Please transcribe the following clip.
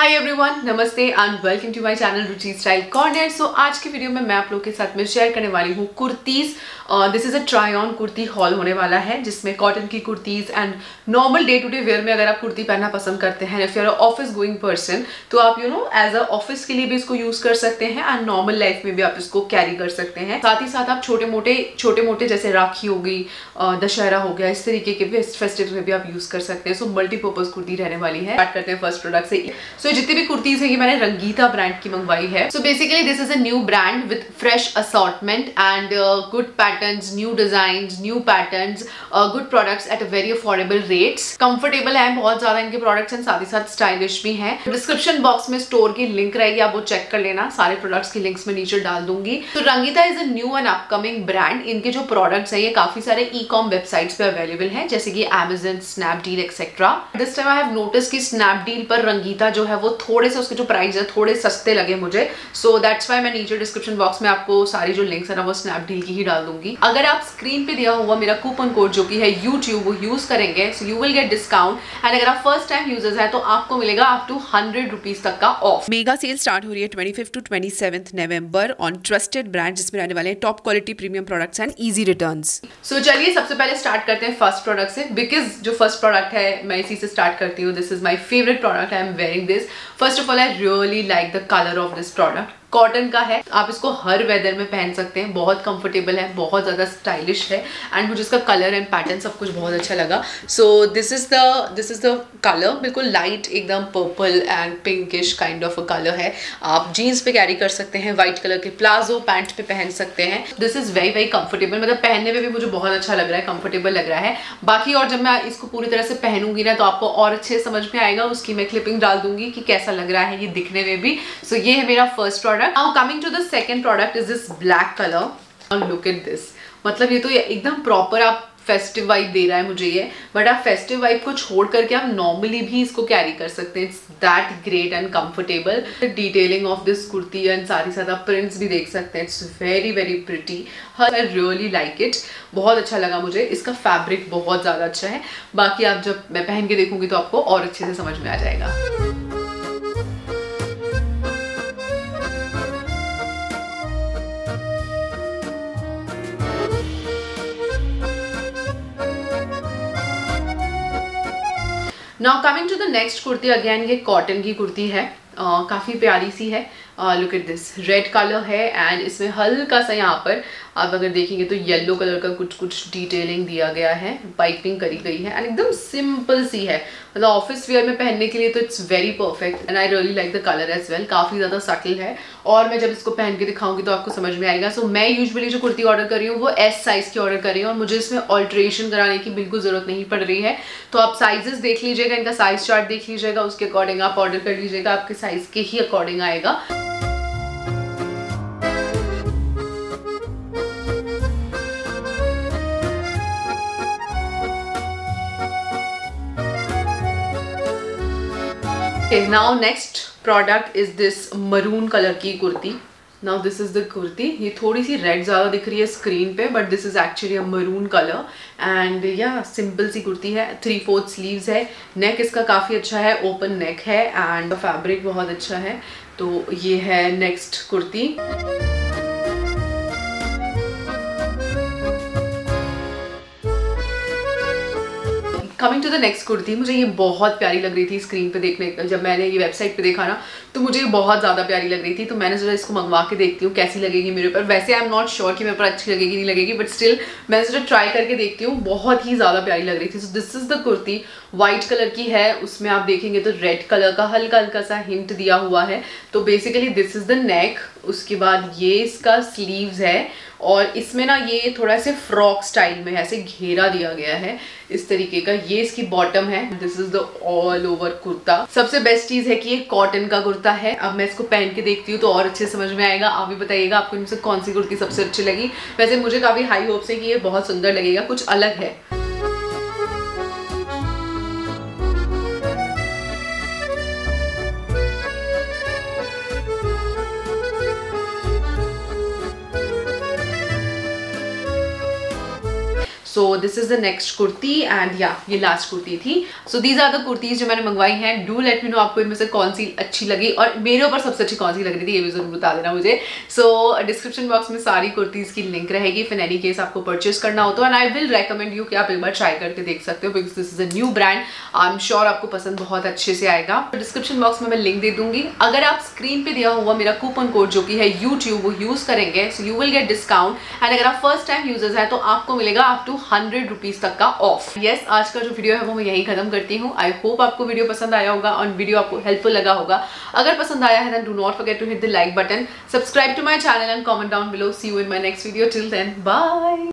हाय everyone, नमस्ते and welcome to my channel Ruchi style corner. So आज के वीडियो में मैं आप लोग के साथ में शेयर करने वाली हूँ kurtis. This is a try on kurti haul होने वाला है जिसमें कॉटन की kurtis and normal day to day wear में अगर आप कुर्ती पहनना पसंद करते हैं, if you are office going person तो आप एज अ ऑफिस के लिए भी इसको यूज़ कर सकते हैं एंड नॉर्मल लाइफ में भी आप इसको कैरी कर सकते हैं। साथ ही साथ आप छोटे मोटे जैसे राखी हो गई, दशहरा हो गया, इस तरीके के भी फेस्टिवल में भी आप यूज़ कर सकते हैं। सो मल्टीपर्पज कुर्ती रहने वाली है। स्टार्ट करते हैं फर्स्ट प्रोडक्ट से। सो जितनी भी कुर्तीज है ये मैंने रंगीता ब्रांड की मंगवाई है। So basically this is a new brand with fresh assortment and good patterns, new designs, new patterns, good products at a very affordable rates. Comfortable है बहुत ज्यादा इनके प्रोडक्ट्स एंड साथ ही साथ स्टाइलिश भी हैं। डिस्क्रिप्शन बॉक्स में स्टोर की लिंक रहेगी, आप वो चेक कर लेना। सारे प्रोडक्ट्स की लिंक्स में नीचे डाल दूंगी। तो Rangita is a new and upcoming brand. इनके जो प्रोडक्ट्स है ये काफी सारे ई-कॉम वेबसाइट्स पे अवेलेबल हैं, जैसे कि Amazon, Snapdeal etcetera. This time I have notice कि स्नैपडील पर रंगीता जो है वो थोड़े से उसके जो प्राइस है थोड़े सस्ते लगे मुझे। सो दैट्स वाई मैं नीचे डिस्क्रिप्शन बॉक्स में आपको सारी जो लिंक्स है ना वो स्नैपडील की ही डाल दूंगी। अगर आप स्क्रीन पे दिया हुआ मेरा कूपन कोड जो कि है YouTube वो यूज करेंगे so you will get discount and अगर आप फर्स्ट टाइम यूजर्स है तो आपको मिलेगा अप टू 100 रुपीज तक का ऑफ। मेगा सेल स्टार्ट हो रही है 25 to 27 November on trusted brand, जिसमें रहने वाले हैं top quality premium products and easy returns. So चलिए सबसे पहले स्टार्ट करते हैं फर्स्ट प्रोडक्ट से, बिकॉज जो फर्स्ट प्रोडक्ट है मैं इसी से स्टार्ट करती हूँ। This is my favourite product, I am wearing this. First of all I really like the colour of this product. Cotton का है, आप इसको हर वेदर में पहन सकते हैं, बहुत कंफर्टेबल है, बहुत ज़्यादा स्टाइलिश है एंड मुझे इसका कलर एंड पैटर्न सब कुछ बहुत अच्छा लगा। So this is the colour, बिल्कुल लाइट एकदम purple and pinkish kind of a colour है। आप जीन्स पे कैरी कर सकते हैं, व्हाइट कलर के प्लाजो पैंट पे पहन सकते हैं। This is very very comfortable, मतलब पहनने में भी मुझे बहुत अच्छा लग रहा है, कंफर्टेबल लग रहा है। बाकी और जब मैं इसको पूरी तरह से पहनूंगी ना तो आपको और अच्छे समझ में आएगा, उसकी मैं क्लिपिंग डाल दूंगी कि कैसा लग रहा है ये दिखने में भी। सो ये है मेरा first product. Now coming to the second product is this black color. Now look at this. मतलब ये तो एकदम प्रॉपर आप फेस्टिव वाइब दे रहा है मुझे ये, बट आप फेस्टिव वाइब को छोड़ करके आप नॉर्मली भी इसको कैरी कर सकते हैं। It's that great and comfortable. Detailing of this kurti and सारी साथ आप प्रिंट्स भी देख सकते हैं। It's very very pretty, I really like it. बहुत अच्छा लगा मुझे, इसका फैब्रिक बहुत ज़्यादा अच्छा है। बाकी आप जब मैं पहन के देखूंगी तो आपको और अच्छे से समझ में आ जाएगा। Now coming to the next kurti, again ये कॉटन की कुर्ती है, काफ़ी प्यारी सी है। Look at this, red colour है एंड इसमें हल्का सा यहाँ पर आप अगर देखेंगे तो येलो कलर का कुछ डिटेलिंग दिया गया है, पाइपिंग करी गई है एंड एकदम सिंपल सी है। मतलब ऑफिस वेयर में पहनने के लिए तो it's very perfect and I really like the colour as well. काफ़ी ज़्यादा सटल है और मैं जब इसको पहन के दिखाऊंगी तो आपको समझ में आएगा। सो मैं यूजुअली जो कुर्ती ऑर्डर कर रही हूँ वो एस साइज़ की ऑर्डर कर रही हूँ और मुझे इसमें ऑल्ट्रेशन कराने की बिल्कुल ज़रूरत नहीं पड़ रही है। तो आप साइजेस देख लीजिएगा, इनका साइज चार्ट देख लीजिएगा, उसके अकॉर्डिंग आप ऑर्डर कर लीजिएगा, आपके साइज के ही अकॉर्डिंग आएगा। Now next product is this maroon colour की kurti. Now this is the kurti, ये थोड़ी सी रेड ज़्यादा दिख रही है स्क्रीन पे but this is actually a maroon colour and या सिंपल सी कुर्ती है। 3/4 स्लीव्स है, नेक इसका काफ़ी अच्छा है, ओपन नेक है एंड फैब्रिक बहुत अच्छा है। तो ये है next kurti. Coming to the next kurti, मुझे ये बहुत प्यारी लग रही थी स्क्रीन पे देखने, जब मैंने ये वेबसाइट पे देखा ना तो मुझे ये बहुत ज़्यादा प्यारी लग रही थी। तो मैंने सोचा इसको मंगवा के देखती हूँ कैसी लगेगी मेरे ऊपर। वैसे आई एम नॉट श्योर कि मेरे ऊपर अच्छी लगेगी नहीं लगेगी, बट स्टिल मैंने सोचा ट्राई करके देखती हूँ। बहुत ही ज़्यादा प्यारी लग रही थी। So this is the kurti, white colour की है, उसमें आप देखेंगे तो रेड कलर का हल्का हल्का सा हिंट दिया हुआ है। तो basically this is the neck, उसके बाद ये इसका स्लीव्स है और इसमें ना ये थोड़ा से फ्रॉक स्टाइल में ऐसे घेरा दिया गया है इस तरीके का। ये इसकी बॉटम है। This is the all over kurta. सबसे बेस्ट चीज है कि ये कॉटन का कुर्ता है। अब मैं इसको पहन के देखती हूँ तो और अच्छे समझ में आएगा। आप भी बताइएगा आपको इनसे कौन सी कुर्ती सबसे अच्छी लगी। वैसे मुझे काफी हाई होप्स है कि ये बहुत सुंदर लगेगा, कुछ अलग है। So this is the next kurti and या ये लास्ट कुर्ती थी। So these are the kurtis जो मैंने मंगवाई हैं। डू लेट मी नो आपको इनमें से कौन सी अच्छी लगी और मेरे ऊपर सबसे अच्छी कौन सी लग रही थी ये भी जरूर बता देना मुझे। सो डिस्क्रिप्शन बॉक्स में सारी कुर्तीज की लिंक रहेगी फिर एनी केस आपको परचेज करना हो तो, and I will recommend you कि आप एक बार ट्राई करके देख सकते हो because this is a new brand. I am sure आपको पसंद बहुत अच्छे से आएगा। डिस्क्रिप्शन बॉक्स में मैं लिंक दे दूंगी। अगर आप स्क्रीन पे दिया हुआ मेरा कूपन कोड जो कि है YouTube वो यूज करेंगे so you will get discount, and अगर आप फर्स्ट टाइम यूजर्स है तो आपको मिलेगा अप टू 100 रुपीज तक का ऑफ। यस, आज का जो वीडियो है वो मैं यही खत्म करती हूँ। आई होप आपको वीडियो पसंद आया होगा और वीडियो आपको हेल्पफुल लगा होगा। अगर पसंद आया है then do not forget to hit the like button, subscribe to my channel and comment down below. See you in my next video. Till then bye.